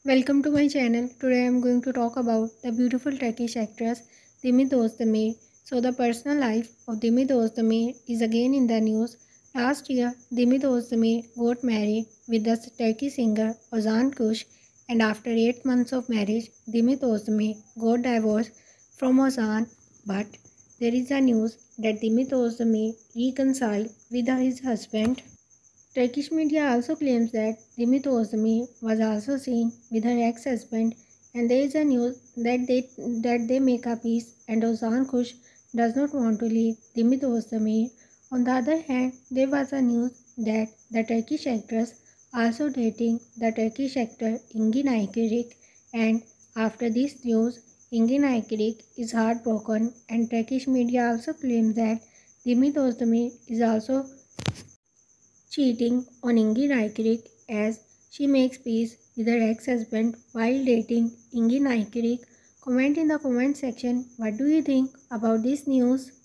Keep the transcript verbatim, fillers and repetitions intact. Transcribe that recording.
Welcome to my channel. Today I am going to talk about the beautiful Turkish actress Demet Özdemir. So the personal life of Demet Özdemir is again in the news. Last year, Demet Özdemir got married with the Turkish singer Ozan Kush, and after eight months of marriage, Demet Özdemir got divorced from Ozan. But there is a news that Demet Özdemir reconciled with his husband. Turkish media also claims that Demet Özdemir was also seen with her ex-husband, and there is a news that they that they make a peace and Ozan Kush does not want to leave Demet Özdemir. On the other hand, there was a news that the Turkish actress also dating the Turkish actor Engin Aykirik, and after this news, Engin Aykirik is heartbroken, and Turkish media also claims that Demet Özdemir is also cheating on Engin Aykirik as she makes peace with her ex-husband while dating Engin Aykirik. Comment in the comment section what do you think about this news.